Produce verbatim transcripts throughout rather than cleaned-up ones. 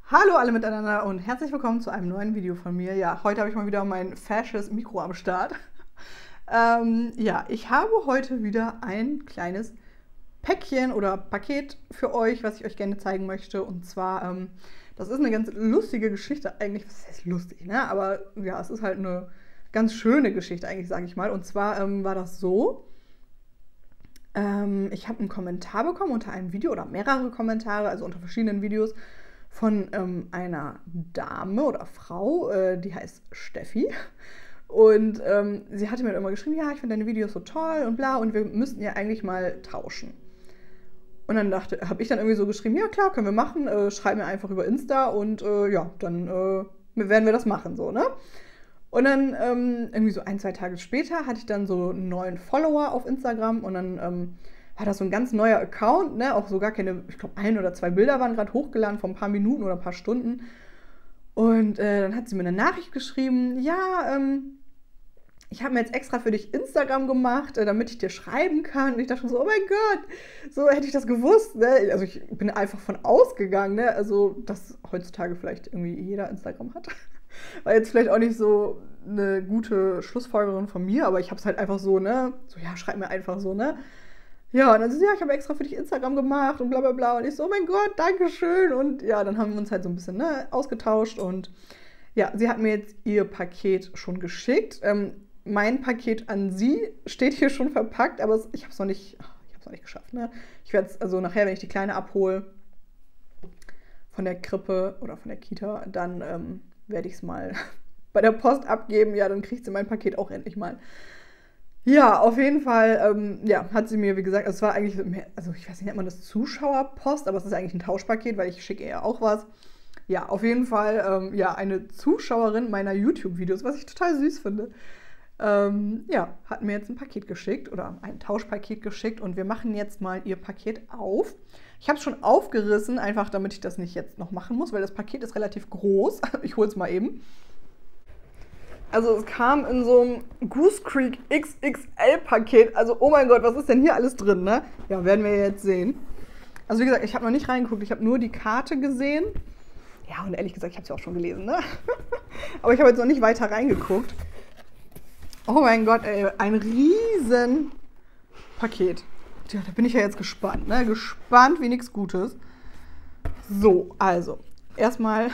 Hallo alle miteinander und herzlich willkommen zu einem neuen Video von mir. Ja, heute habe ich mal wieder mein fasches Mikro am Start. ähm, ja, ich habe heute wieder ein kleines Päckchen oder Paket für euch, was ich euch gerne zeigen möchte. Und zwar, ähm, das ist eine ganz lustige Geschichte eigentlich. Was heißt lustig, ne? Aber ja, es ist halt eine ganz schöne Geschichte eigentlich, sage ich mal. Und zwar ähm, war das so, ähm, ich habe einen Kommentar bekommen unter einem Video oder mehrere Kommentare, also unter verschiedenen Videos, von ähm, einer Dame oder Frau, äh, die heißt Steffi. Und ähm, sie hatte mir immer geschrieben, ja, ich finde deine Videos so toll und bla, und wir müssten ja eigentlich mal tauschen. Und dann dachte, habe ich dann irgendwie so geschrieben, ja klar, können wir machen, äh, schreib mir einfach über Insta und äh, ja, dann äh, werden wir das machen, so, ne? Und dann ähm, irgendwie so ein, zwei Tage später hatte ich dann so einen neuen Follower auf Instagram und dann ähm, war das so ein ganz neuer Account, ne? Auch so gar keine, ich glaube, ein oder zwei Bilder waren gerade hochgeladen vor ein paar Minuten oder ein paar Stunden. Und äh, dann hat sie mir eine Nachricht geschrieben, ja, ähm, ich habe mir jetzt extra für dich Instagram gemacht, äh, damit ich dir schreiben kann. Und ich dachte schon so, oh mein Gott, so hätte ich das gewusst, ne? Also ich bin einfach von ausgegangen, ne? Also, dass heutzutage vielleicht irgendwie jeder Instagram hat. War jetzt vielleicht auch nicht so eine gute Schlussfolgerung von mir, aber ich habe es halt einfach so, ne? So, ja, schreib mir einfach so, ne? Ja, und dann so, ja, ich habe extra für dich Instagram gemacht und bla bla bla. Und ich so, oh mein Gott, danke schön. Und ja, dann haben wir uns halt so ein bisschen, ne, ausgetauscht. Und ja, sie hat mir jetzt ihr Paket schon geschickt. Ähm, mein Paket an sie steht hier schon verpackt, aber ich habe es noch nicht, ich habe es noch nicht geschafft, ne? Ich werde es, also nachher, wenn ich die Kleine abhole von der Krippe oder von der Kita, dann ähm, werde ich es mal bei der Post abgeben. Ja, dann kriegt sie mein Paket auch endlich mal. Ja, auf jeden Fall, ähm, ja, hat sie mir, wie gesagt, also es war eigentlich, mehr, also ich weiß nicht, nennt man das Zuschauerpost, aber es ist eigentlich ein Tauschpaket, weil ich schicke ihr auch was. Ja, auf jeden Fall, ähm, ja, eine Zuschauerin meiner YouTube-Videos, was ich total süß finde, ähm, ja, hat mir jetzt ein Paket geschickt oder ein Tauschpaket geschickt und wir machen jetzt mal ihr Paket auf. Ich habe es schon aufgerissen, einfach damit ich das nicht jetzt noch machen muss, weil das Paket ist relativ groß. Ich hole es mal eben. Also es kam in so einem Goose Creek X X L-Paket. Also oh mein Gott, was ist denn hier alles drin, ne? Ja, werden wir jetzt sehen. Also wie gesagt, ich habe noch nicht reingeguckt, ich habe nur die Karte gesehen. Ja, und ehrlich gesagt, ich habe es ja auch schon gelesen, ne? Aber ich habe jetzt noch nicht weiter reingeguckt. Oh mein Gott, ey, ein riesen Paket. Tja, da bin ich ja jetzt gespannt, ne? Gespannt wie nichts Gutes. So, also, erstmal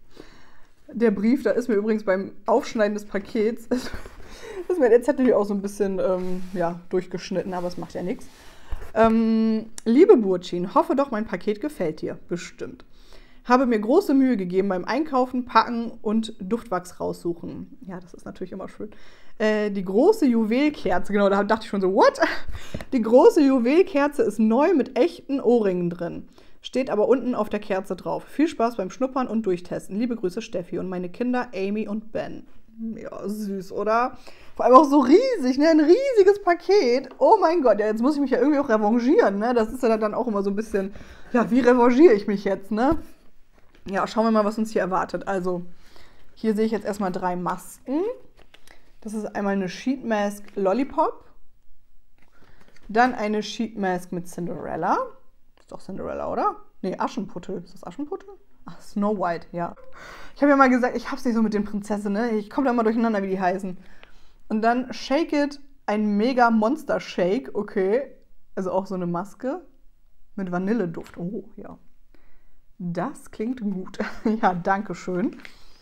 der Brief, da ist mir übrigens beim Aufschneiden des Pakets, ist, ist mir der Zettel auch so ein bisschen ähm, ja, durchgeschnitten, aber es macht ja nichts. Ähm, liebe Burcin, hoffe doch, mein Paket gefällt dir. Bestimmt. Habe mir große Mühe gegeben beim Einkaufen, Packen und Duftwachs raussuchen. Ja, das ist natürlich immer schön. Äh, die große Juwelkerze, genau, da dachte ich schon so, what? Die große Juwelkerze ist neu mit echten Ohrringen drin. Steht aber unten auf der Kerze drauf. Viel Spaß beim Schnuppern und Durchtesten. Liebe Grüße, Steffi und meine Kinder Amy und Ben. Ja, süß, oder? Vor allem auch so riesig, ne? Ein riesiges Paket. Oh mein Gott, ja, jetzt muss ich mich ja irgendwie auch revanchieren, ne? Das ist ja dann auch immer so ein bisschen, ja, wie revanchiere ich mich jetzt, ne? Ja, schauen wir mal, was uns hier erwartet. Also, hier sehe ich jetzt erstmal drei Masken. Das ist einmal eine Sheet Mask Lollipop. Dann eine Sheet Mask mit Cinderella. Ist doch Cinderella, oder? Nee, Aschenputtel. Ist das Aschenputtel? Ach, Snow White, ja. Ich habe ja mal gesagt, ich hab's nicht so mit den Prinzessinnen, ne? Ich komme da mal durcheinander, wie die heißen. Und dann Shake It, ein Mega Monster Shake, okay. Also auch so eine Maske mit Vanilleduft. Oh, ja. Das klingt gut. Ja, danke schön.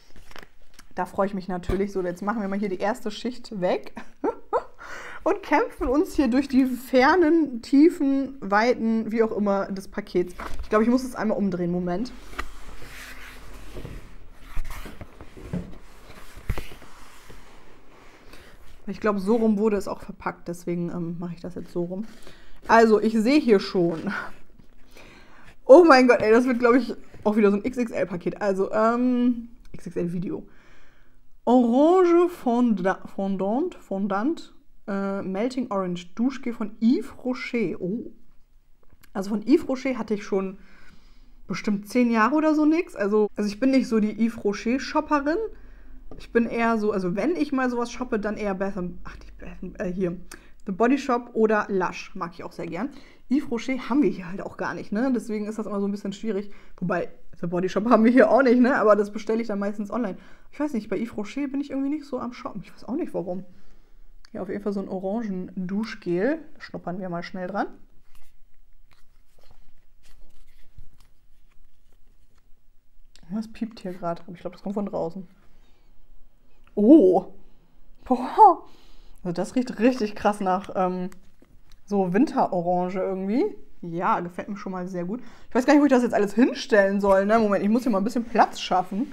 Da freue ich mich natürlich. So, jetzt machen wir mal hier die erste Schicht weg. Und kämpfen uns hier durch die fernen, tiefen, weiten, wie auch immer, des Pakets. Ich glaube, ich muss es einmal umdrehen. Moment. Ich glaube, so rum wurde es auch verpackt. Deswegen ähm, mache ich das jetzt so rum. Also, ich sehe hier schon. Oh mein Gott, ey, das wird, glaube ich, auch wieder so ein X X L-Paket. Also, ähm, X X L-Video. Orange Fondant, Fondant, Fondant. Uh, Melting Orange Duschgel von Yves Rocher. Oh. Also von Yves Rocher hatte ich schon bestimmt zehn Jahre oder so nichts. Also, also ich bin nicht so die Yves Rocher Shopperin. Ich bin eher so, also wenn ich mal sowas shoppe, dann eher Bath and, ach, nicht Bath and, äh, hier, The Body Shop oder Lush. Mag ich auch sehr gern. Yves Rocher haben wir hier halt auch gar nicht, ne? Deswegen ist das immer so ein bisschen schwierig. Wobei, The Body Shop haben wir hier auch nicht, ne? Aber das bestelle ich dann meistens online. Ich weiß nicht, bei Yves Rocher bin ich irgendwie nicht so am Shoppen. Ich weiß auch nicht, warum. Hier auf jeden Fall so ein Orangen-Duschgel. Da schnuppern wir mal schnell dran. Was piept hier gerade? Ich glaube, das kommt von draußen. Oh! Boah! Also das riecht richtig krass nach ähm, so Winterorange irgendwie. Ja, gefällt mir schon mal sehr gut. Ich weiß gar nicht, wo ich das jetzt alles hinstellen soll. Ne? Moment, ich muss hier mal ein bisschen Platz schaffen.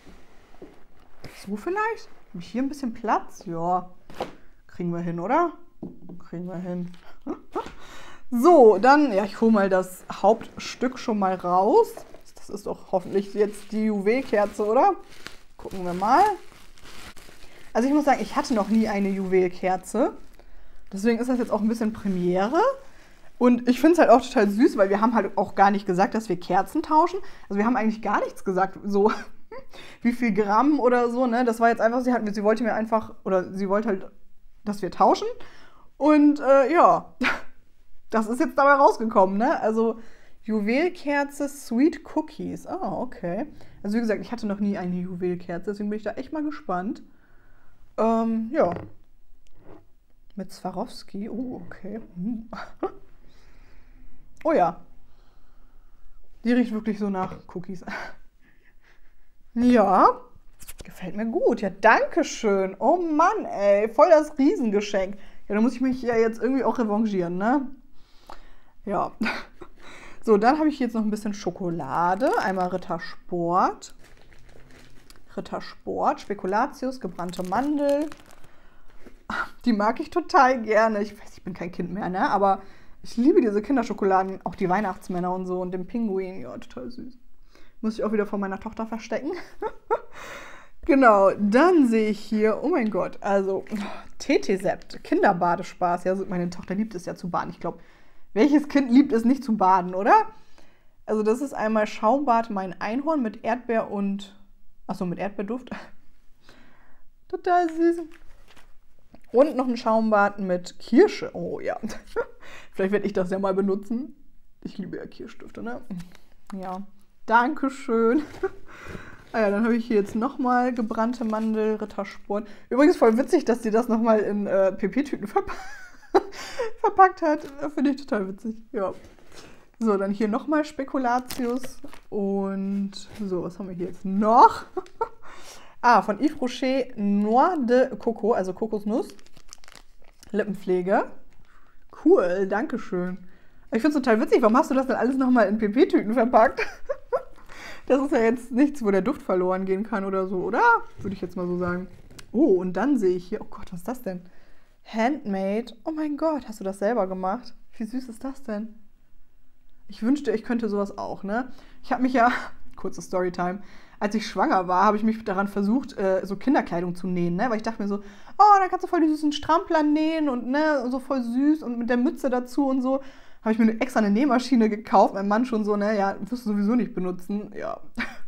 So vielleicht? Habe ich hier ein bisschen Platz? Ja. Kriegen wir hin, oder? Kriegen wir hin. So, dann, ja, ich hole mal das Hauptstück schon mal raus. Das ist doch hoffentlich jetzt die Juwelkerze, oder? Gucken wir mal. Also ich muss sagen, ich hatte noch nie eine Juwelkerze. Deswegen ist das jetzt auch ein bisschen Premiere. Und ich finde es halt auch total süß, weil wir haben halt auch gar nicht gesagt, dass wir Kerzen tauschen. Also wir haben eigentlich gar nichts gesagt, so wie viel Gramm oder so, ne? Das war jetzt einfach, sie, hat, sie wollte mir einfach, oder sie wollte halt, dass wir tauschen. Und äh, ja, das ist jetzt dabei rausgekommen, ne? Also Juwelkerze Sweet Cookies. Ah, okay. Also wie gesagt, ich hatte noch nie eine Juwelkerze, deswegen bin ich da echt mal gespannt. Ähm, ja. Mit Swarovski. Oh, okay. Hm. Oh ja. Die riecht wirklich so nach Cookies. Ja. Gefällt mir gut. Ja, danke schön. Oh Mann, ey. Voll das Riesengeschenk. Ja, da muss ich mich ja jetzt irgendwie auch revanchieren, ne? Ja. So, dann habe ich jetzt noch ein bisschen Schokolade. Einmal Rittersport. Rittersport, Spekulatius, gebrannte Mandel. Die mag ich total gerne. Ich weiß, ich bin kein Kind mehr, ne? Aber ich liebe diese Kinderschokoladen. Auch die Weihnachtsmänner und so und den Pinguin. Ja, total süß. Muss ich auch wieder von meiner Tochter verstecken. Genau, dann sehe ich hier, oh mein Gott, also Tetesept, Kinderbadespaß. Ja, meine Tochter liebt es ja zu baden. Ich glaube, welches Kind liebt es nicht zu baden, oder? Also das ist einmal Schaumbad Mein Einhorn mit Erdbeer und, achso, mit Erdbeerduft. Total süß. Und noch ein Schaumbad mit Kirsche. Oh ja, vielleicht werde ich das ja mal benutzen. Ich liebe ja Kirschstifte, ne? Ja, Dankeschön. Ah ja, dann habe ich hier jetzt nochmal gebrannte Mandel, Rittersport. Übrigens voll witzig, dass die das nochmal in äh, P P-Tüten verpa verpackt hat. Finde ich total witzig, ja. So, dann hier nochmal Spekulatius. Und so, was haben wir hier jetzt noch? Ah, von Yves Rocher Noix de Coco, also Kokosnuss. Lippenpflege. Cool, dankeschön. Ich finde es total witzig, warum hast du das denn alles nochmal in P P-Tüten verpackt? Das ist ja jetzt nichts, wo der Duft verloren gehen kann oder so, oder? Würde ich jetzt mal so sagen. Oh, und dann sehe ich hier, oh Gott, was ist das denn? Handmade. Oh mein Gott, hast du das selber gemacht? Wie süß ist das denn? Ich wünschte, ich könnte sowas auch, ne? Ich habe mich ja, kurze Storytime, als ich schwanger war, habe ich mich daran versucht, äh, so Kinderkleidung zu nähen, ne? Weil ich dachte mir so, oh, da kannst du voll die süßen Strampler nähen und ne, so voll süß und mit der Mütze dazu und so. Habe ich mir extra eine Nähmaschine gekauft. Mein Mann schon so, ne, ja, wirst du sowieso nicht benutzen. Ja.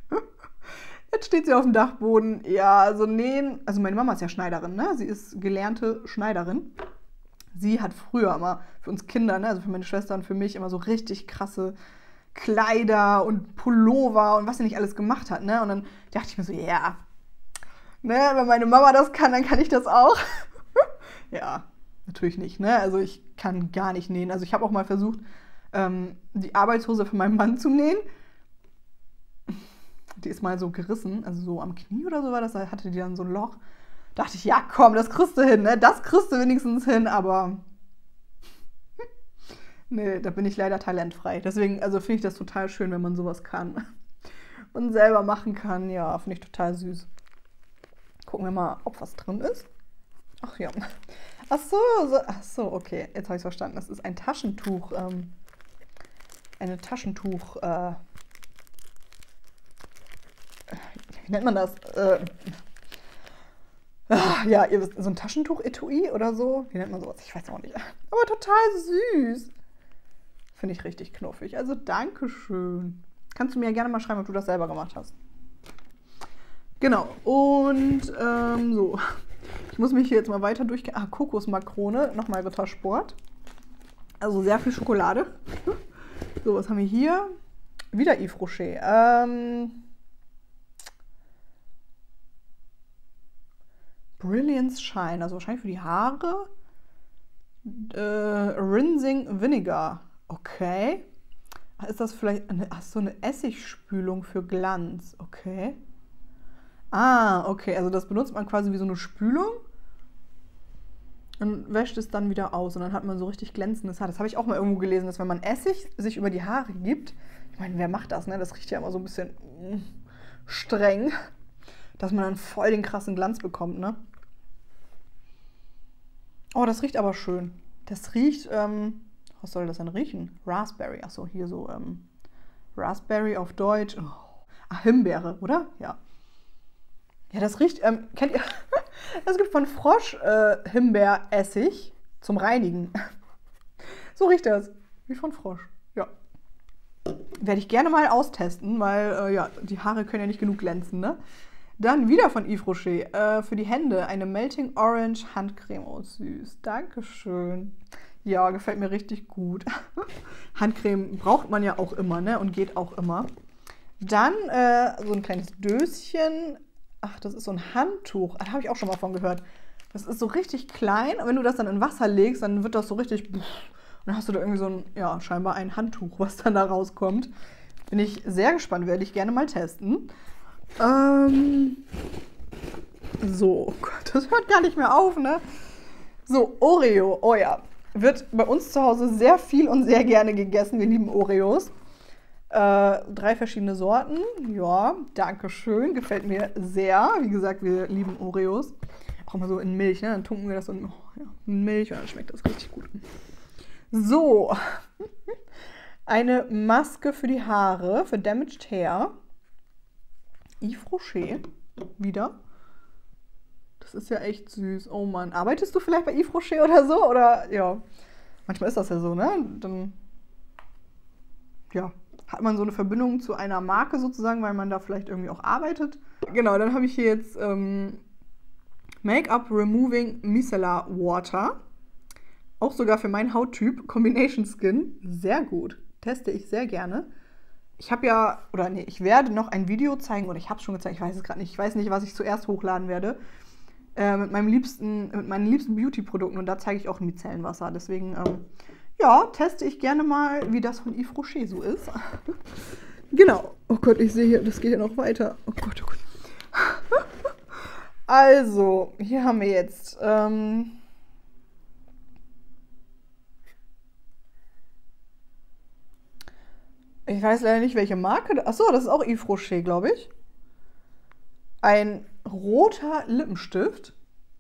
Jetzt steht sie auf dem Dachboden. Ja, also nähen. Also meine Mama ist ja Schneiderin, ne? Sie ist gelernte Schneiderin. Sie hat früher immer für uns Kinder, ne, also für meine Schwester und für mich, immer so richtig krasse Kleider und Pullover und was sie nicht alles gemacht hat, ne? Und dann dachte ich mir so, ja, ne, wenn meine Mama das kann, dann kann ich das auch. Ja. Natürlich nicht, ne? Also ich kann gar nicht nähen. Also ich habe auch mal versucht, ähm, die Arbeitshose für meinen Mann zu nähen. Die ist mal so gerissen, also so am Knie oder so war das, da hatte die dann so ein Loch. Dachte ich, ja komm, das kriegst du hin, ne? Das kriegst du wenigstens hin, aber nee, da bin ich leider talentfrei. Deswegen, also finde ich das total schön, wenn man sowas kann. Und selber machen kann, ja, finde ich total süß. Gucken wir mal, ob was drin ist. Ach ja. Ach so, so, ach so, okay, jetzt habe ich es verstanden. Das ist ein Taschentuch, ähm, eine Taschentuch, äh, wie nennt man das? Äh, ah, ja, ihr wisst, so ein Taschentuch-Etui oder so, wie nennt man sowas? Ich weiß auch nicht. Aber total süß. Finde ich richtig knuffig. Also Dankeschön. Kannst du mir ja gerne mal schreiben, ob du das selber gemacht hast. Genau, und ähm, so. Ich muss mich hier jetzt mal weiter durchgehen. Ah, Kokosmakrone, nochmal Rittersport. Also sehr viel Schokolade. So, was haben wir hier? Wieder Yves Rocher. Ähm, Brilliance Shine, also wahrscheinlich für die Haare. Äh, Rinsing Vinegar. Okay. Ist das vielleicht eine, ach so, eine Essigspülung für Glanz? Okay. Ah, okay. Also das benutzt man quasi wie so eine Spülung und wäscht es dann wieder aus. Und dann hat man so richtig glänzendes Haar. Das habe ich auch mal irgendwo gelesen, dass wenn man Essig sich über die Haare gibt, ich meine, wer macht das, ne? Das riecht ja immer so ein bisschen streng, dass man dann voll den krassen Glanz bekommt, ne? Oh, das riecht aber schön. Das riecht, ähm, was soll das denn riechen? Raspberry. Achso, hier so, ähm, Raspberry auf Deutsch. Oh. Ach, Himbeere, oder? Ja. Ja, das riecht, ähm, kennt ihr, es gibt von Frosch äh, Himbeeressig zum Reinigen. So riecht das. Wie von Frosch. Ja. Werde ich gerne mal austesten, weil, äh, ja, die Haare können ja nicht genug glänzen, ne? Dann wieder von Yves Rocher. Äh, für die Hände eine Melting Orange Handcreme. Oh, süß. Dankeschön. Ja, gefällt mir richtig gut. Handcreme braucht man ja auch immer, ne? Und geht auch immer. Dann äh, so ein kleines Döschen. Ach, das ist so ein Handtuch. Da habe ich auch schon mal von gehört. Das ist so richtig klein. Und wenn du das dann in Wasser legst, dann wird das so richtig... Und dann hast du da irgendwie so ein, ja, scheinbar ein Handtuch, was dann da rauskommt. Bin ich sehr gespannt. Werde ich gerne mal testen. Ähm, so, oh Gott, das hört gar nicht mehr auf, ne? So, Oreo, oh ja, wird bei uns zu Hause sehr viel und sehr gerne gegessen. Wir lieben Oreos. Äh, drei verschiedene Sorten, ja, danke schön, gefällt mir sehr. Wie gesagt, wir lieben Oreos. Auch immer so in Milch, ne? Dann tunken wir das so in, oh, ja, in Milch und dann schmeckt das richtig gut. So, eine Maske für die Haare, für Damaged Hair. Yves Rocher, wieder. Das ist ja echt süß. Oh Mann, arbeitest du vielleicht bei Yves Rocher oder so? Oder, ja, manchmal ist das ja so, ne? Dann, ja, hat man so eine Verbindung zu einer Marke sozusagen, weil man da vielleicht irgendwie auch arbeitet. Genau, dann habe ich hier jetzt ähm, Make-up Removing Micellar Water. Auch sogar für meinen Hauttyp, Combination Skin. Sehr gut, teste ich sehr gerne. Ich habe ja, oder nee, ich werde noch ein Video zeigen, oder ich habe es schon gezeigt, ich weiß es gerade nicht. Ich weiß nicht, was ich zuerst hochladen werde. Äh, mit, meinem liebsten, mit meinen liebsten Beauty-Produkten. Und da zeige ich auch ein Micellenwasser. Deswegen, ähm, ja, teste ich gerne mal, wie das von Yves Rocher so ist. Genau. Oh Gott, ich sehe hier, das geht ja noch weiter. Oh Gott, oh Gott. Also, hier haben wir jetzt... Ähm, Ich weiß leider nicht, welche Marke. Achso, das ist auch Yves Rocher, glaube ich. Ein roter Lippenstift.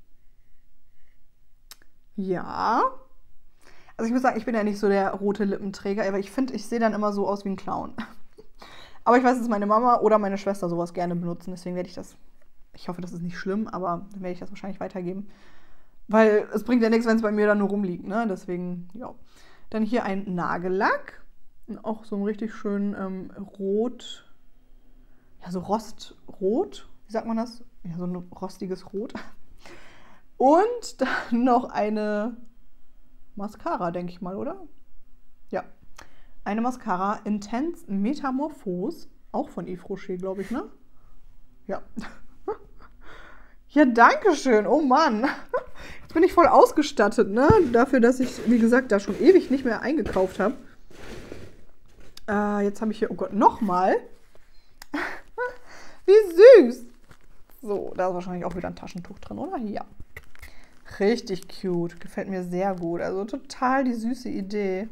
Ja. Also ich muss sagen, ich bin ja nicht so der rote Lippenträger, aber ich finde, ich sehe dann immer so aus wie ein Clown. Aber ich weiß, dass meine Mama oder meine Schwester sowas gerne benutzen. Deswegen werde ich das... Ich hoffe, das ist nicht schlimm, aber dann werde ich das wahrscheinlich weitergeben. Weil es bringt ja nichts, wenn es bei mir dann nur rumliegt, ne? Deswegen, ja. Dann hier ein Nagellack. Auch so ein richtig schön ähm, rot, ja, so rostrot, wie sagt man das? Ja, so ein rostiges Rot. Und dann noch eine Mascara, denke ich mal, oder? Ja, eine Mascara Intense Metamorphose, auch von Yves Rocher, glaube ich, ne? Ja. Ja, danke schön, oh Mann. Jetzt bin ich voll ausgestattet, ne? Dafür, dass ich, wie gesagt, da schon ewig nicht mehr eingekauft habe. Äh, jetzt habe ich hier, oh Gott, nochmal. Wie süß. So, da ist wahrscheinlich auch wieder ein Taschentuch drin, oder? Ja. Richtig cute. Gefällt mir sehr gut. Also total die süße Idee.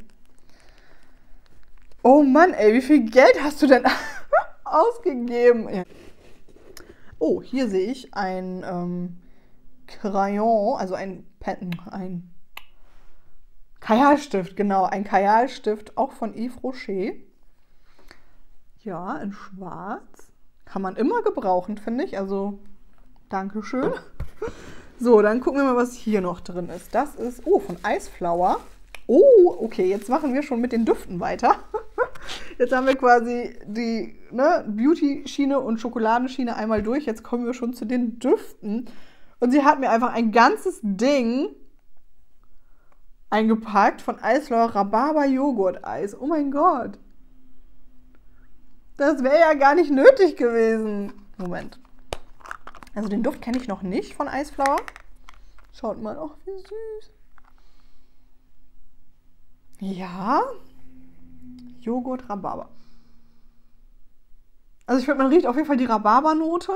Oh Mann, ey, wie viel Geld hast du denn ausgegeben? Ja. Oh, hier sehe ich ein ähm, Crayon, also ein Pen, ein Kajalstift, genau, ein Kajalstift, auch von Yves Rocher. Ja, in schwarz. Kann man immer gebrauchen, finde ich. Also, dankeschön. So, dann gucken wir mal, was hier noch drin ist. Das ist, oh, von Iceflower. Oh, okay, jetzt machen wir schon mit den Düften weiter. Jetzt haben wir quasi die ne, Beauty-Schiene und Schokoladenschiene einmal durch. Jetzt kommen wir schon zu den Düften. Und sie hat mir einfach ein ganzes Ding eingepackt von Eisflower Rhabarber-Joghurt-Eis. Oh mein Gott. Das wäre ja gar nicht nötig gewesen. Moment. Also den Duft kenne ich noch nicht von Eisflower. Schaut mal, oh, wie süß. Ja. Joghurt, Rhabarber. Also ich finde, man riecht auf jeden Fall die Rhabarbernote.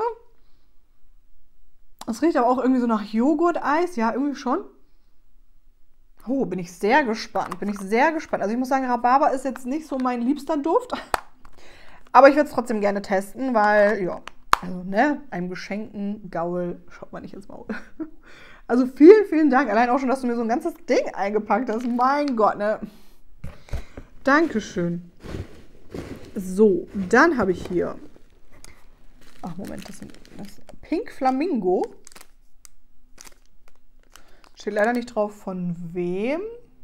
Es riecht aber auch irgendwie so nach Joghurt-Eis. Ja, irgendwie schon. Oh, bin ich sehr gespannt. Bin ich sehr gespannt. Also ich muss sagen, Rhabarber ist jetzt nicht so mein liebster Duft. Aber ich würde es trotzdem gerne testen, weil, ja, also, ne, einem geschenkten Gaul schaut man nicht ins Maul. Also vielen, vielen Dank. Allein auch schon, dass du mir so ein ganzes Ding eingepackt hast. Mein Gott, ne. Dankeschön. So, dann habe ich hier, ach Moment, das ist das Pink Flamingo. Steht leider nicht drauf, von wem.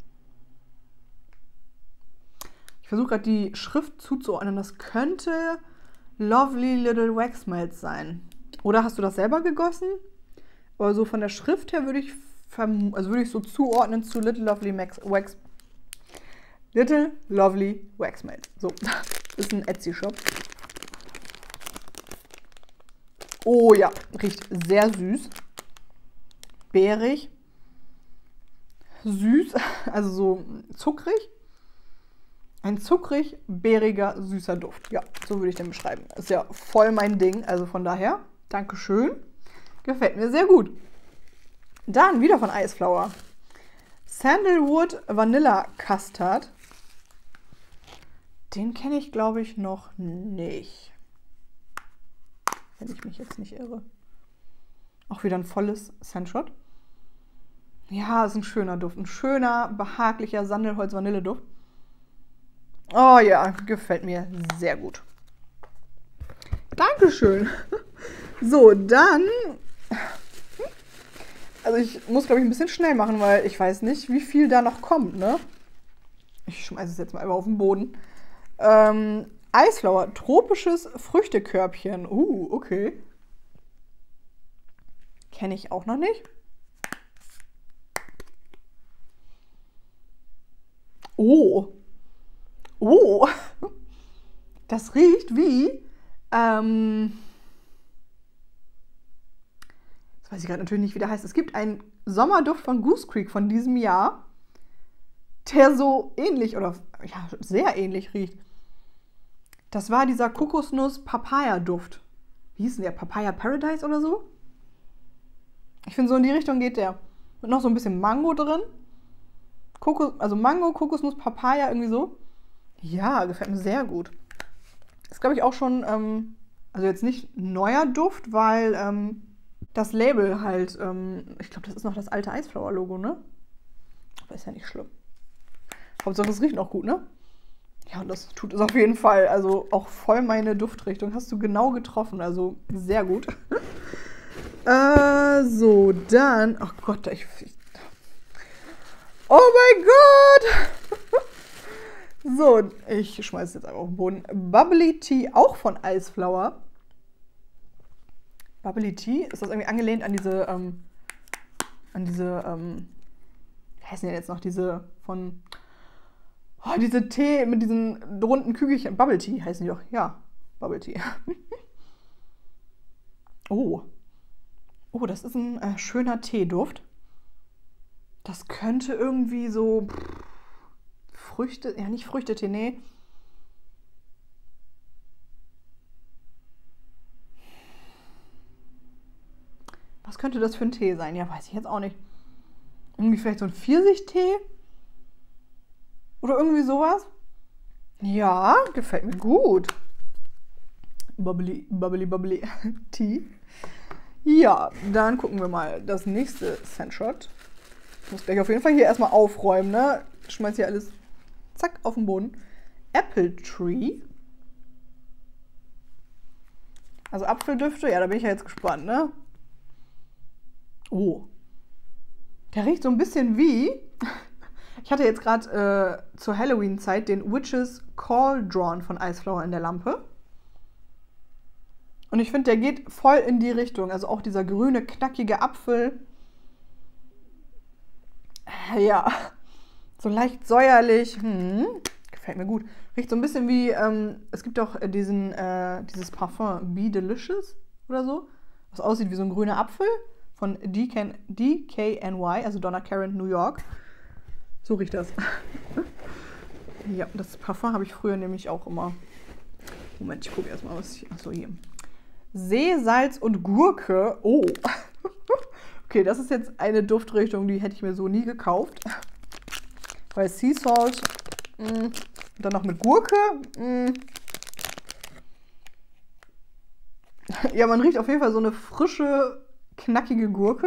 Ich versuche gerade die Schrift zuzuordnen. Das könnte Lovely Little Wax Melts sein. Oder hast du das selber gegossen? Aber so von der Schrift her würde ich, also würde ich so zuordnen zu Little Lovely Max Wax. Little Lovely Wax Melts. So, das ist ein Etsy-Shop. Oh ja, riecht sehr süß. Beerig. Süß, also so zuckrig. Ein zuckrig, beeriger, süßer Duft. Ja, so würde ich den beschreiben. Ist ja voll mein Ding, also von daher, Dankeschön. Gefällt mir sehr gut. Dann wieder von Eisflower. Sandalwood Vanilla Custard. Den kenne ich, glaube ich, noch nicht. Wenn ich mich jetzt nicht irre. Auch wieder ein volles Sandshot. Ja, ist ein schöner Duft. Ein schöner, behaglicher Sandelholz-Vanilleduft. Oh ja, gefällt mir sehr gut. Dankeschön. So, dann... Also ich muss, glaube ich, ein bisschen schnell machen, weil ich weiß nicht, wie viel da noch kommt, ne? Ich schmeiße es jetzt mal einfach auf den Boden. Ähm, Eisflower, tropisches Früchtekörbchen. Uh, okay. Kenne ich auch noch nicht. Oh. Oh. Das riecht wie... Ähm, das weiß ich gerade natürlich nicht, wie der heißt. Es gibt einen Sommerduft von Goose Creek von diesem Jahr, der so ähnlich oder ja, sehr ähnlich riecht. Das war dieser Kokosnuss-Papaya-Duft. Wie hieß denn der? Papaya Paradise oder so? Ich finde, so in die Richtung geht der. Mit noch so ein bisschen Mango drin. Kokos, also Mango, Kokosnuss, Papaya, irgendwie so. Ja, gefällt mir sehr gut. Ist, glaube ich, auch schon, ähm, also jetzt nicht neuer Duft, weil ähm, das Label halt, ähm, ich glaube, das ist noch das alte Eisflower-Logo, ne? Aber ist ja nicht schlimm. Hauptsache, es riecht noch gut, ne? Ja, und das tut es auf jeden Fall. Also auch voll meine Duftrichtung. Hast du genau getroffen, also sehr gut. äh, so, dann, ach Gott, ich... Oh mein Gott! So, ich schmeiße jetzt einfach auf den Boden. Bubbly Tea, auch von Eisflower. Bubbly Tea, ist das irgendwie angelehnt an diese, ähm, an diese, ähm, wie heißen die jetzt noch, diese von, oh, diese Tee mit diesen runden Kügelchen, Bubble Tea heißen die doch, ja, Bubble Tea. Oh, oh, das ist ein äh, schöner Teeduft. Das könnte irgendwie so pff, Früchte, ja nicht Früchtetee, nee. Was könnte das für ein Tee sein? Ja, weiß ich jetzt auch nicht. Irgendwie vielleicht so ein Pfirsichtee? Oder irgendwie sowas? Ja, gefällt mir gut. Bubbly, bubbly, bubbly Tea. Ja, dann gucken wir mal das nächste Sandshot. Ich muss gleich auf jeden Fall hier erstmal aufräumen, ne? Ich schmeiß hier alles zack auf den Boden. Apple Tree. Also Apfeldüfte, ja, da bin ich ja jetzt gespannt, ne? Oh. Der riecht so ein bisschen wie... Ich hatte jetzt gerade äh, zur Halloween-Zeit den Witch's Cauldron von Eisflower in der Lampe. Und ich finde, der geht voll in die Richtung. Also auch dieser grüne, knackige Apfel. Ja. So leicht säuerlich. Hm, gefällt mir gut. Riecht so ein bisschen wie, ähm, es gibt auch diesen, äh, dieses Parfum Be Delicious oder so, was aussieht wie so ein grüner Apfel von D K N Y, also Donna Karan, New York. So riecht das. Ja, das Parfum habe ich früher nämlich auch immer. Moment, ich gucke erstmal, was ich. Achso, hier. Seesalz und Gurke. Oh. Okay, das ist jetzt eine Duftrichtung, die hätte ich mir so nie gekauft. Weil Sea Salt. Mh, dann noch mit Gurke. Mh. Ja, man riecht auf jeden Fall so eine frische, knackige Gurke.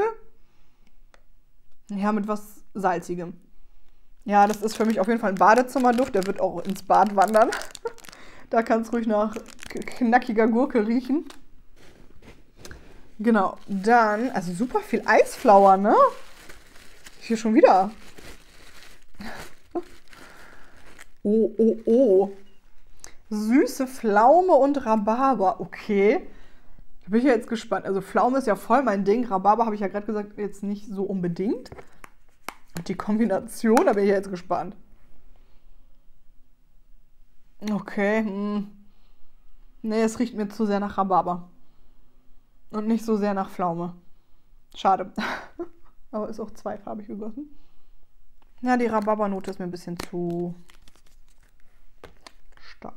Ja, mit was Salzigem. Ja, das ist für mich auf jeden Fall ein Badezimmerduft. Der wird auch ins Bad wandern. Da kann es ruhig nach knackiger Gurke riechen. Genau, dann, also super viel Eisflower, ne? Hier schon wieder. Oh, oh, oh. Süße Pflaume und Rhabarber. Okay. Da bin ich ja jetzt gespannt. Also Pflaume ist ja voll mein Ding. Rhabarber habe ich ja gerade gesagt, jetzt nicht so unbedingt. Und die Kombination, da bin ich ja jetzt gespannt. Okay. Hm. Nee, es riecht mir zu sehr nach Rhabarber. Und nicht so sehr nach Pflaume. Schade. Aber ist auch zweifarbig gegossen. Ja, die Rhabarbernote ist mir ein bisschen zu stark.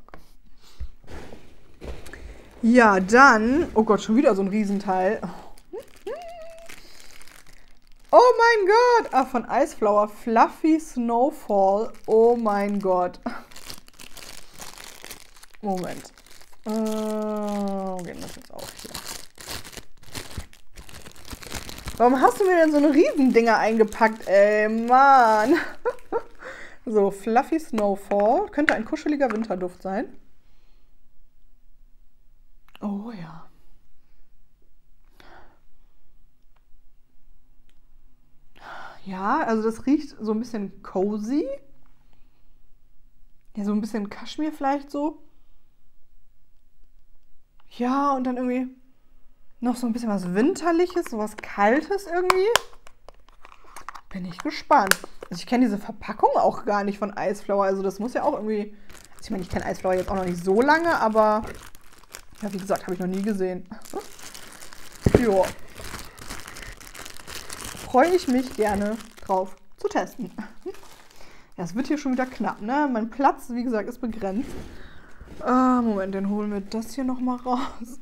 Ja, dann... Oh Gott, schon wieder so ein Riesenteil. Oh mein Gott! Ah, von Iceflower. Fluffy Snowfall. Oh mein Gott. Moment. Äh, wo geht das jetzt auf hier? Warum hast du mir denn so eine Riesendinger eingepackt, ey, Mann? So, Fluffy Snowfall. Könnte ein kuscheliger Winterduft sein. Oh ja. Ja, also das riecht so ein bisschen cozy. Ja, so ein bisschen Kaschmir vielleicht so. Ja, und dann irgendwie noch so ein bisschen was Winterliches, so was Kaltes irgendwie. Bin ich gespannt. Also ich kenne diese Verpackung auch gar nicht von Iceflower. Also das muss ja auch irgendwie... Also ich meine, ich kenne Iceflower jetzt auch noch nicht so lange, aber... Ja, wie gesagt, habe ich noch nie gesehen. Jo. Freue ich mich gerne drauf zu testen. Ja, es wird hier schon wieder knapp, ne? Mein Platz, wie gesagt, ist begrenzt. Ah, Moment, dann holen wir das hier nochmal raus.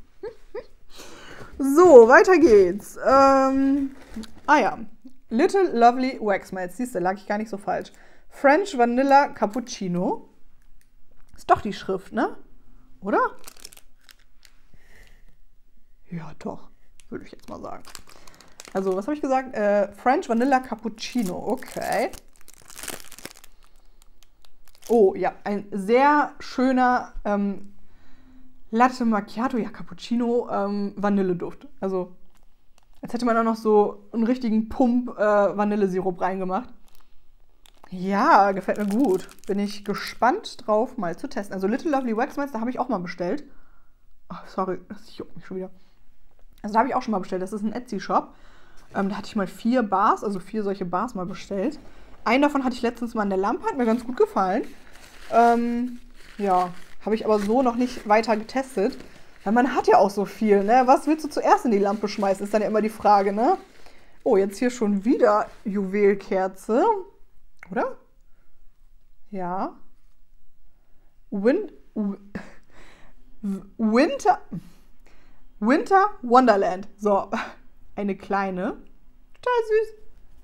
So, weiter geht's. Ähm, ah ja. Little Lovely Wax Melts. Siehst du, lag ich gar nicht so falsch. French Vanilla Cappuccino. Ist doch die Schrift, ne? Oder? Ja, doch. Würde ich jetzt mal sagen. Also, was habe ich gesagt? Äh, French Vanilla Cappuccino. Okay. Oh, ja. Ein sehr schöner ähm, Latte Macchiato, ja, Cappuccino, ähm, Vanilleduft. Also, als hätte man da noch so einen richtigen Pump äh, Vanillesirup reingemacht. Ja, gefällt mir gut. Bin ich gespannt drauf, mal zu testen. Also, Little Lovely Wax Melts, da habe ich auch mal bestellt. Oh, sorry, das juckt mich schon wieder. Also, da habe ich auch schon mal bestellt. Das ist ein Etsy-Shop. Ähm, da hatte ich mal vier Bars, also vier solche Bars mal bestellt. Einen davon hatte ich letztens mal in der Lampe, hat mir ganz gut gefallen. Ähm, ja, habe ich aber so noch nicht weiter getestet. Weil man hat ja auch so viel, ne? Was willst du zuerst in die Lampe schmeißen, ist dann ja immer die Frage, ne? Oh, jetzt hier schon wieder Juwelkerze. Oder? Ja. Win Winter... Winter Wonderland. So, eine kleine. Total süß.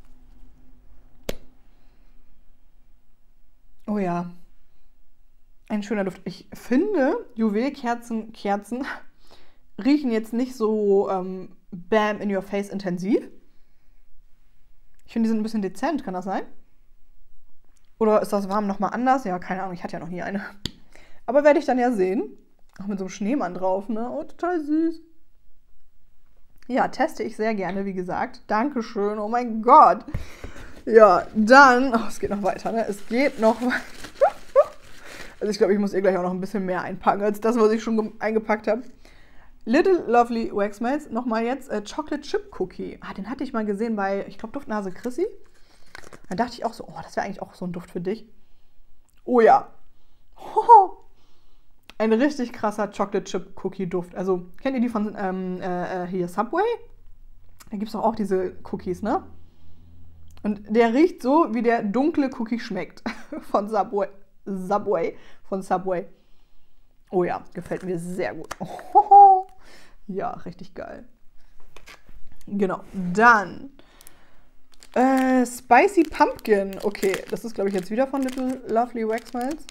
Oh ja. Ein schöner Duft. Ich finde, Juwelkerzen Kerzen riechen jetzt nicht so ähm, bam in your face intensiv. Ich finde, die sind ein bisschen dezent. Kann das sein? Oder ist das warm nochmal anders? Ja, keine Ahnung. Ich hatte ja noch nie eine. Aber werde ich dann ja sehen. Auch mit so einem Schneemann drauf, ne? Oh, total süß. Ja, teste ich sehr gerne, wie gesagt. Dankeschön. Oh mein Gott. Ja, dann... Oh, es geht noch weiter, ne? Es geht noch weiter. Also ich glaube, ich muss ihr gleich auch noch ein bisschen mehr einpacken, als das, was ich schon eingepackt habe. Little Lovely Wax Melts. Nochmal jetzt äh, Chocolate Chip Cookie. Ah, den hatte ich mal gesehen bei, ich glaube, Duftnase Chrissy. Dann dachte ich auch so, oh, das wäre eigentlich auch so ein Duft für dich. Oh ja. Hoho. Ein richtig krasser Chocolate Chip Cookie Duft. Also, kennt ihr die von ähm, äh, hier Subway? Da gibt es doch auch diese Cookies, ne? Und der riecht so, wie der dunkle Cookie schmeckt. Von Subway. Subway. Von Subway. Oh ja, gefällt mir sehr gut. Ohoho. Ja, richtig geil. Genau. Dann äh, Spicy Pumpkin. Okay, das ist, glaube ich, jetzt wieder von Little Lovely Wax Melts.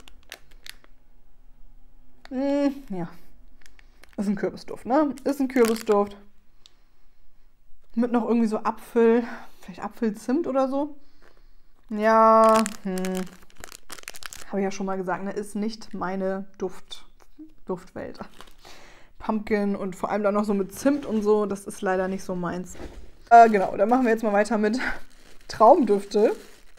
Mm, ja. Ist ein Kürbisduft, ne? Ist ein Kürbisduft. Mit noch irgendwie so Apfel. Vielleicht Apfelzimt oder so. Ja, hm. Habe ich ja schon mal gesagt, ne? Ist nicht meine Duft, Duftwelt. Pumpkin und vor allem dann noch so mit Zimt und so. Das ist leider nicht so meins. Äh, genau, dann machen wir jetzt mal weiter mit Traumdüfte.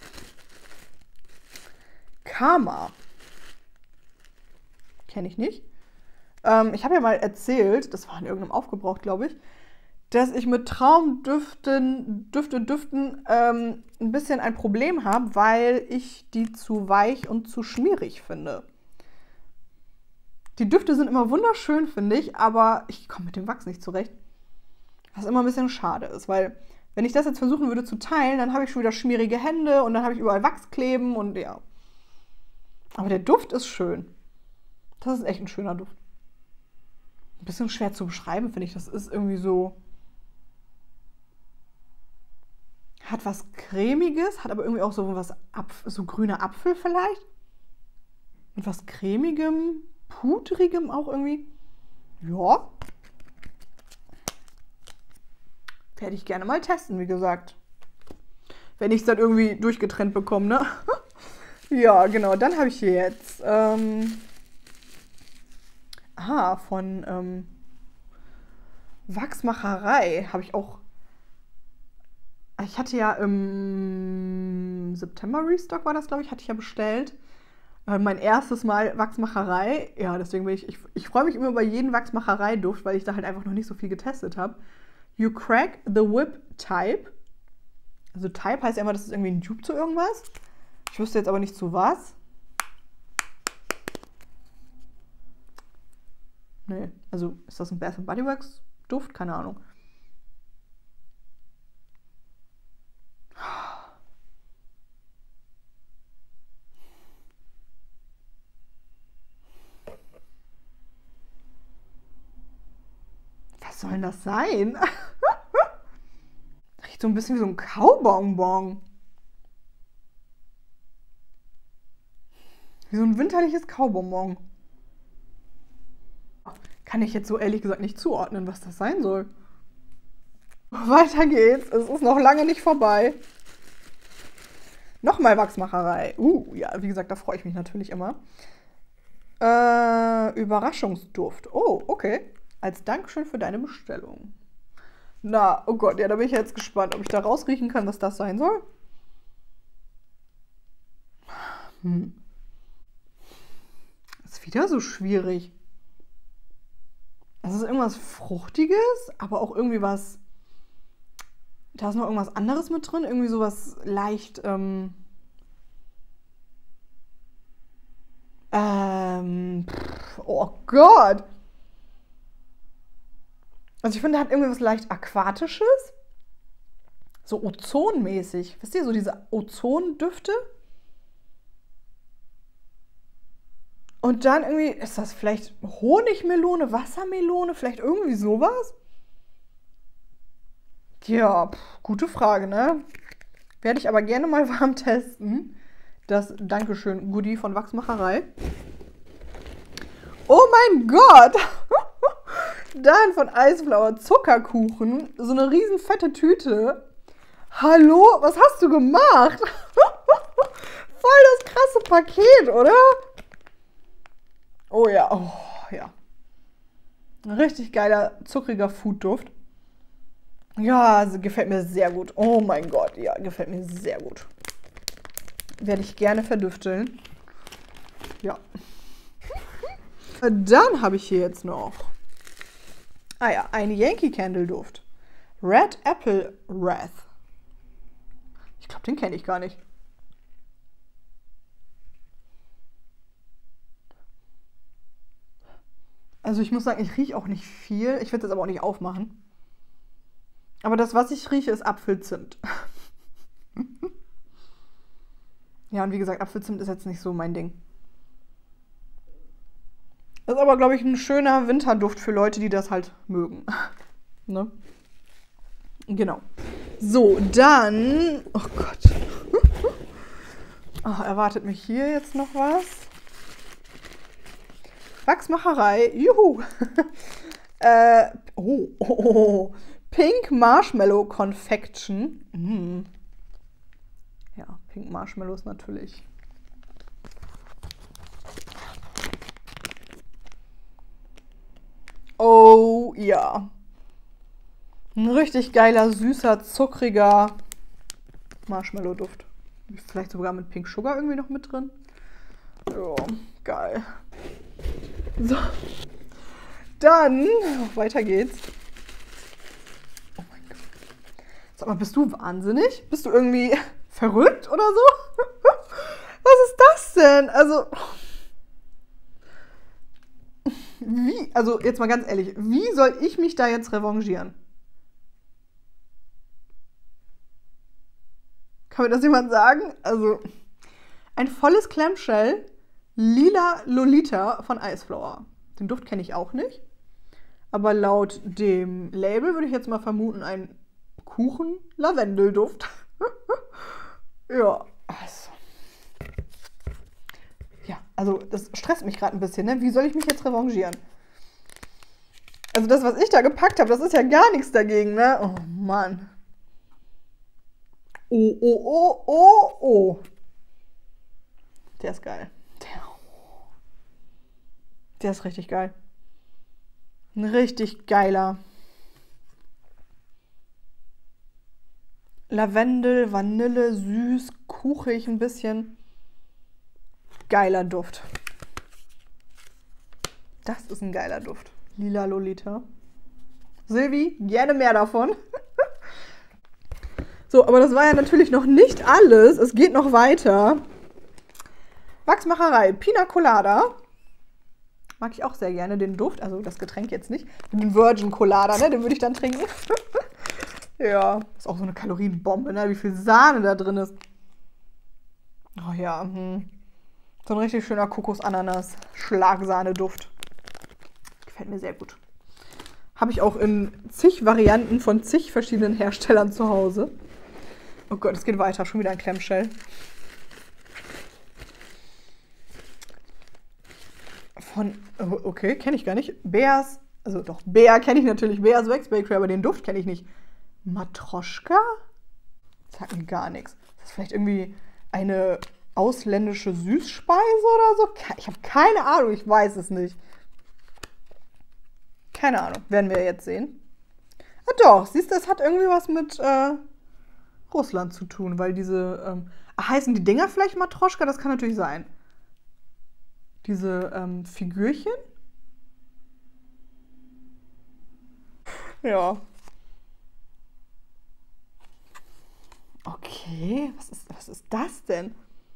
Karma. Kenne ich nicht. Ähm, ich habe ja mal erzählt, das war in irgendeinem Aufgebraucht, glaube ich, dass ich mit Traumdüften, Düfte, Düften ähm, ein bisschen ein Problem habe, weil ich die zu weich und zu schmierig finde. Die Düfte sind immer wunderschön, finde ich, aber ich komme mit dem Wachs nicht zurecht. Was immer ein bisschen schade ist, weil wenn ich das jetzt versuchen würde zu teilen, dann habe ich schon wieder schmierige Hände und dann habe ich überall Wachs kleben und ja. Aber der Duft ist schön. Das ist echt ein schöner Duft. Ein bisschen schwer zu beschreiben, finde ich. Das ist irgendwie so... Hat was Cremiges, hat aber irgendwie auch so was Apf- so grüner Apfel vielleicht. Und was Cremigem, Pudrigem auch irgendwie. Ja. Werde ich gerne mal testen, wie gesagt. Wenn ich es dann irgendwie durchgetrennt bekomme, ne? Ja, genau. Dann habe ich hier jetzt... Ähm, ah, von ähm, Wachsmacherei habe ich auch... Ich hatte ja im September Restock, war das, glaube ich, hatte ich ja bestellt. Äh, mein erstes Mal Wachsmacherei. Ja, deswegen bin ich... Ich, ich freue mich immer über jeden Wachsmacherei-Duft, weil ich da halt einfach noch nicht so viel getestet habe. You Crack the Whip Type. Also Type heißt ja immer, das ist irgendwie ein Dupe zu irgendwas. Ich wüsste jetzt aber nicht zu was. Nee, also ist das ein Bath and Body Works Duft? Keine Ahnung. Was soll denn das sein? Riecht so ein bisschen wie so ein Kaubonbon. Wie so ein winterliches Kaubonbon. Kann ich jetzt so ehrlich gesagt nicht zuordnen, was das sein soll. Weiter geht's. Es ist noch lange nicht vorbei. Nochmal Wachsmacherei. Uh, ja, wie gesagt, da freue ich mich natürlich immer. Äh, Überraschungsduft. Oh, okay. Als Dankeschön für deine Bestellung. Na, oh Gott, ja, da bin ich jetzt gespannt, ob ich da rausriechen kann, was das sein soll. Hm. Ist wieder so schwierig. Es ist irgendwas Fruchtiges, aber auch irgendwie was... Da ist noch irgendwas anderes mit drin. Irgendwie sowas leicht... Ähm, ähm, pff, oh Gott! Also ich finde, der hat irgendwie was leicht Aquatisches. So Ozonmäßig. Wisst ihr, so diese Ozondüfte? Und dann irgendwie, ist das vielleicht Honigmelone, Wassermelone, vielleicht irgendwie sowas? Ja, pff, gute Frage, ne? Werde ich aber gerne mal warm testen. Das Dankeschön Goodie von Wachsmacherei. Oh mein Gott! Dann von Eisflower Zuckerkuchen. So eine riesen fette Tüte. Hallo, was hast du gemacht? Voll das krasse Paket, oder? Oh ja, oh ja. Ein richtig geiler, zuckriger Foodduft. Ja, also gefällt mir sehr gut. Oh mein Gott, ja, gefällt mir sehr gut. Werde ich gerne verdüfteln. Ja. Dann habe ich hier jetzt noch... Ah ja, ein Yankee Candle Duft. Red Apple Wrath. Ich glaube, den kenne ich gar nicht. Also ich muss sagen, ich rieche auch nicht viel. Ich werde es aber auch nicht aufmachen. Aber das, was ich rieche, ist Apfelzimt. Ja, und wie gesagt, Apfelzimt ist jetzt nicht so mein Ding. Das ist aber, glaube ich, ein schöner Winterduft für Leute, die das halt mögen. Ne? Genau. So, dann... Oh Gott. Oh, erwartet mich hier jetzt noch was? Wachsmacherei. Juhu. äh, oh, oh, oh. Pink Marshmallow Confection. Mm. Ja, Pink Marshmallows natürlich. Oh ja. Ein richtig geiler, süßer, zuckriger Marshmallow-Duft. Vielleicht sogar mit Pink Sugar irgendwie noch mit drin. Ja, geil. So. Dann, weiter geht's. Oh mein Gott. Sag mal, bist du wahnsinnig? Bist du irgendwie verrückt oder so? Was ist das denn? Also, wie? Also, jetzt mal ganz ehrlich, wie soll ich mich da jetzt revanchieren? Kann mir das jemand sagen? Also, ein volles Clamshell, lila Lolita von Iceflower. Den Duft kenne ich auch nicht. Aber laut dem Label würde ich jetzt mal vermuten, ein Kuchen-Lavendelduft. Ja, also. Ja, also das stresst mich gerade ein bisschen, ne? Wie soll ich mich jetzt revanchieren? Also das, was ich da gepackt habe, das ist ja gar nichts dagegen, ne? Oh Mann. Oh, oh, oh, oh, oh. Der ist geil. Der, der ist richtig geil. Ein richtig geiler. Lavendel, Vanille, süß, kuchig ein bisschen. Geiler Duft. Das ist ein geiler Duft. Lila Lolita. Silvi, gerne mehr davon. So, aber das war ja natürlich noch nicht alles. Es geht noch weiter. Wachsmacherei, Pina Colada. Mag ich auch sehr gerne, den Duft. Also das Getränk jetzt nicht. Den Virgin Colada, ne? Den würde ich dann trinken. Ja, ist auch so eine Kalorienbombe, ne? Wie viel Sahne da drin ist. Oh ja, hm. So ein richtig schöner Kokos-Ananas-Schlagsahne-Duft. Gefällt mir sehr gut. Habe ich auch in zig Varianten von zig verschiedenen Herstellern zu Hause. Oh Gott, es geht weiter. Schon wieder ein Clamshell. Von, oh, okay, kenne ich gar nicht. Bears, also doch, Bär kenne ich natürlich. Bears Wax Bakery, aber den Duft kenne ich nicht. Matroschka? Sagt mir gar nichts. Ist das vielleicht irgendwie eine ausländische Süßspeise oder so? Ich habe keine Ahnung, ich weiß es nicht. Keine Ahnung, werden wir jetzt sehen. Ah doch, siehst du, es hat irgendwie was mit äh, Russland zu tun, weil diese, ähm, ach, heißen die Dinger vielleicht Matroschka? Das kann natürlich sein. Diese ähm, Figürchen? Ja. Okay, was ist, was ist das denn?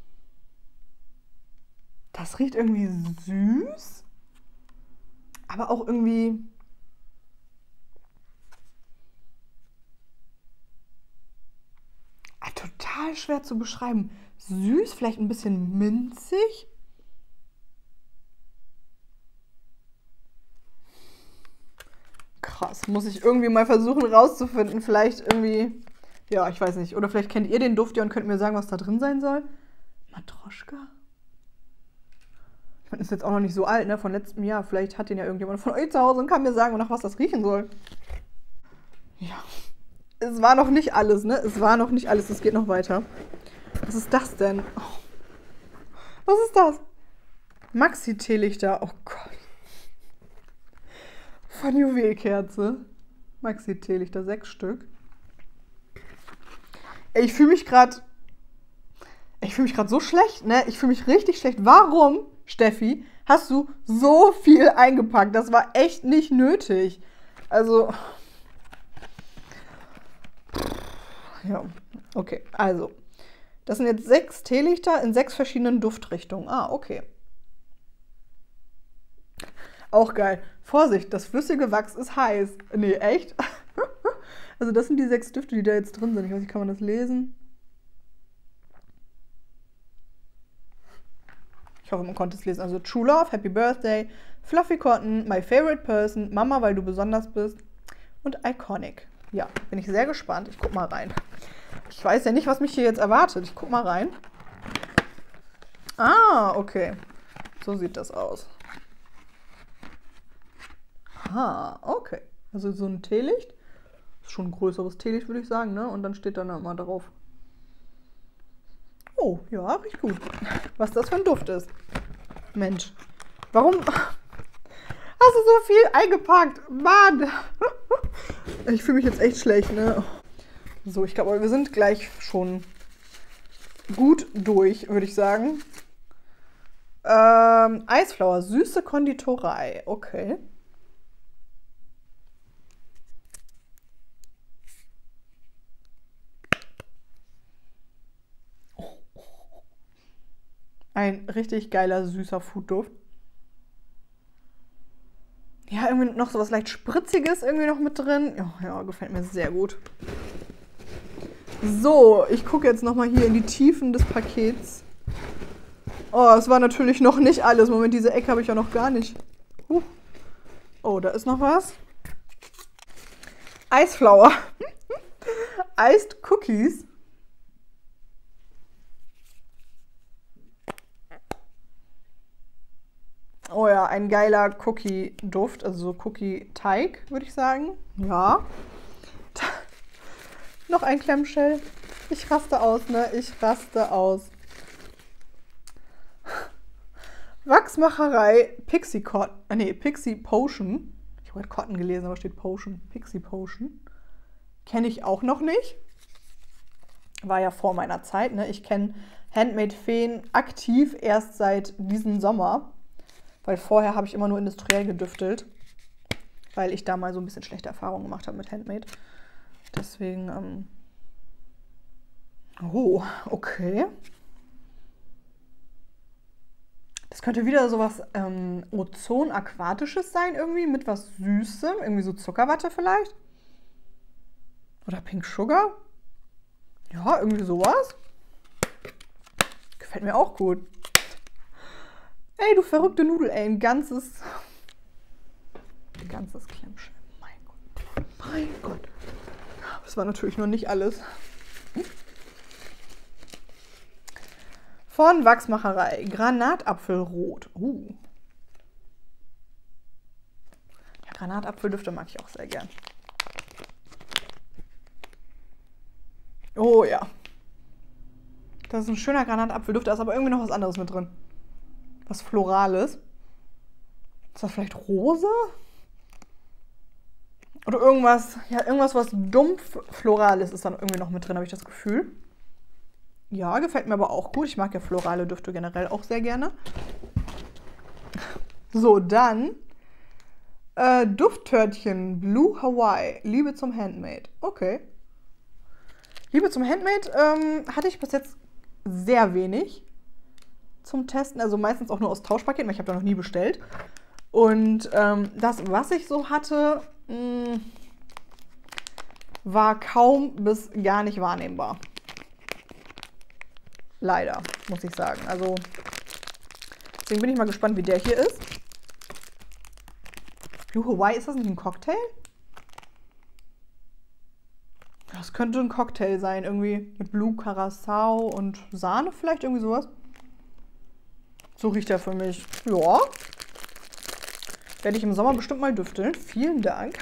Das riecht irgendwie süß, aber auch irgendwie... Ah, total schwer zu beschreiben. Süß, vielleicht ein bisschen minzig. Krass, muss ich irgendwie mal versuchen rauszufinden. Vielleicht irgendwie, ja, ich weiß nicht. Oder vielleicht kennt ihr den Duft ja und könnt mir sagen, was da drin sein soll. Matroschka? Ich meine, ist jetzt auch noch nicht so alt, ne? Von letztem Jahr. Vielleicht hat den ja irgendjemand von euch zu Hause und kann mir sagen, nach was das riechen soll. Ja. Es war noch nicht alles, ne? Es war noch nicht alles. Es geht noch weiter. Was ist das denn? Oh. Was ist das? Maxi-Teelichter. Oh Gott. Von Juwelkerze. Maxi-Teelichter, sechs Stück. Ey, ich fühle mich gerade... Ich fühle mich gerade so schlecht, ne? Ich fühle mich richtig schlecht. Warum, Steffi, hast du so viel eingepackt? Das war echt nicht nötig. Also... Ja, okay. Also, Das sind jetzt sechs Teelichter in sechs verschiedenen Duftrichtungen. Ah, okay. Auch geil. Vorsicht, das flüssige Wachs ist heiß. Nee, echt? Also das sind die sechs Düfte, die da jetzt drin sind. Ich weiß nicht, kann man das lesen? Ich hoffe, man konnte es lesen. Also True Love, Happy Birthday, Fluffy Cotton, My Favorite Person, Mama, weil du besonders bist und Iconic. Ja, bin ich sehr gespannt. Ich guck mal rein. Ich weiß ja nicht, was mich hier jetzt erwartet. Ich guck mal rein. Ah, okay. So sieht das aus. Ah, okay. Also so ein Teelicht. Ist schon ein größeres Teelicht, würde ich sagen, ne? Und dann steht dann immer drauf. Oh, ja, riecht gut. Was das für ein Duft ist. Mensch. Warum hast du so viel eingepackt? Mann. Ich fühle mich jetzt echt schlecht, ne? So, ich glaube, wir sind gleich schon gut durch, würde ich sagen. Ähm, Eisflower, süße Konditorei. Okay. Ein richtig geiler, süßer Foodduft. Ja, irgendwie noch so was leicht Spritziges irgendwie noch mit drin. Ja, ja, gefällt mir sehr gut. So, ich gucke jetzt nochmal hier in die Tiefen des Pakets. Oh, es war natürlich noch nicht alles. Moment, diese Ecke habe ich ja noch gar nicht. Huh. Oh, da ist noch was. Eisflower. Iced Cookies. Oh ja, ein geiler Cookie-Duft, also so Cookie-Teig, würde ich sagen. Ja. Noch ein Clamshell. Ich raste aus, ne? Ich raste aus. Wachsmacherei Pixie Cotton. Äh, nee, Pixie Potion. Ich habe gerade Cotton gelesen, aber steht Potion. Pixie Potion. Kenne ich auch noch nicht. War ja vor meiner Zeit, ne? Ich kenne Handmade Feen aktiv erst seit diesem Sommer. Weil vorher habe ich immer nur industriell gedüftelt. Weil ich da mal so ein bisschen schlechte Erfahrungen gemacht habe mit Handmade. Deswegen, ähm oh, okay. Das könnte wieder sowas ähm, Ozon-Aquatisches sein, irgendwie, mit was Süßem. Irgendwie so Zuckerwatte vielleicht. Oder Pink Sugar. Ja, irgendwie sowas. Gefällt mir auch gut. Ey, du verrückte Nudel, ey, ein ganzes... Ein ganzes Klemmschell. Mein Gott. Mein Gott. Das war natürlich noch nicht alles. Von Wachsmacherei. Granatapfelrot. Uh. Ja, Granatapfeldüfte mag ich auch sehr gern. Oh ja. Das ist ein schöner Granatapfelduft, da ist aber irgendwie noch was anderes mit drin. Was Florales. Ist das vielleicht Rose? Oder irgendwas, ja, irgendwas, was dumpf Florales ist dann irgendwie noch mit drin, habe ich das Gefühl. Ja, gefällt mir aber auch gut. Ich mag ja florale Düfte generell auch sehr gerne. So, dann äh, Dufttörtchen Blue Hawaii. Liebe zum Handmade. Okay. Liebe zum Handmade ähm, hatte ich bis jetzt sehr wenig zum Testen. Also meistens auch nur aus Tauschpaketen, weil ich habe da noch nie bestellt. Und ähm, das, was ich so hatte, mh, war kaum bis gar nicht wahrnehmbar. Leider, muss ich sagen. Also, deswegen bin ich mal gespannt, wie der hier ist. Blue Hawaii, ist das nicht ein Cocktail? Das könnte ein Cocktail sein, irgendwie mit Blue Curacao und Sahne vielleicht, irgendwie sowas. So riecht er für mich. Ja. Werde ich im Sommer bestimmt mal düfteln. Vielen Dank.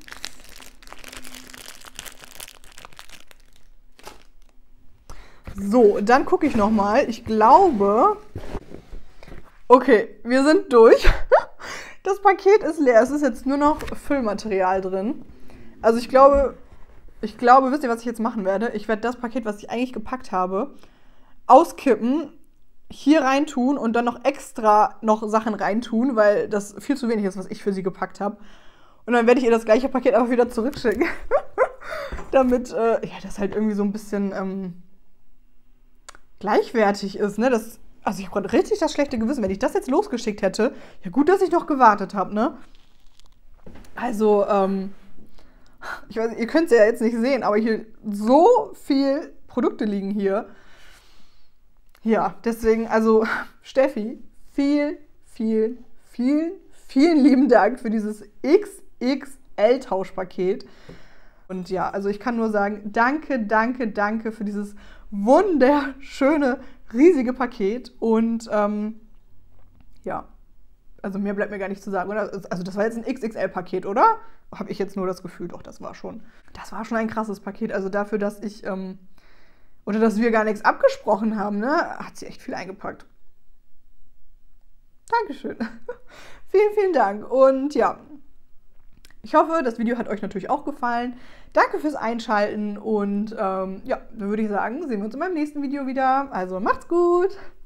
So, dann gucke ich noch mal. Ich glaube... Okay, wir sind durch. Das Paket ist leer. Es ist jetzt nur noch Füllmaterial drin. Also ich glaube... Ich glaube, wisst ihr, was ich jetzt machen werde? Ich werde das Paket, was ich eigentlich gepackt habe, auskippen, hier reintun und dann noch extra noch Sachen reintun, weil das viel zu wenig ist, was ich für sie gepackt habe. Und dann werde ich ihr das gleiche Paket einfach wieder zurückschicken. Damit, äh, ja, das halt irgendwie so ein bisschen, ähm, gleichwertig ist, ne? Das, also ich habe gerade richtig das schlechte Gewissen, wenn ich das jetzt losgeschickt hätte. Ja gut, dass ich noch gewartet habe, ne? Also, ähm, ich weiß, ihr könnt es ja jetzt nicht sehen, aber hier so viel Produkte liegen hier. Ja, deswegen, also Steffi, viel, viel, vielen, vielen lieben Dank für dieses X X L-Tauschpaket. Und ja, also ich kann nur sagen, danke, danke, danke für dieses wunderschöne, riesige Paket. Und ähm, ja, also mehr bleibt mir gar nicht zu sagen, oder? Also das war jetzt ein X X L-Paket, oder? Habe ich jetzt nur das Gefühl, doch, das war schon, das war schon ein krasses Paket. Also dafür, dass ich, ähm, oder dass wir gar nichts abgesprochen haben, ne, hat sie echt viel eingepackt. Dankeschön. Vielen, vielen Dank. Und ja, ich hoffe, das Video hat euch natürlich auch gefallen. Danke fürs Einschalten und ähm, ja, dann würde ich sagen, sehen wir uns in meinem nächsten Video wieder. Also macht's gut!